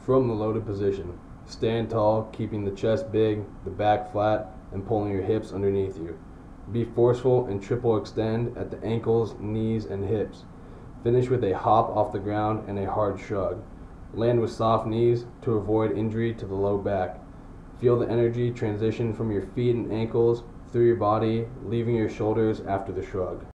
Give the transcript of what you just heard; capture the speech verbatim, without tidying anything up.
From the loaded position, stand tall, keeping the chest big, the back flat, and pulling your hips underneath you. Be forceful and triple extend at the ankles, knees, and hips. Finish with a hop off the ground and a hard shrug. Land with soft knees to avoid injury to the low back. Feel the energy transition from your feet and ankles through your body, leaving your shoulders after the shrug.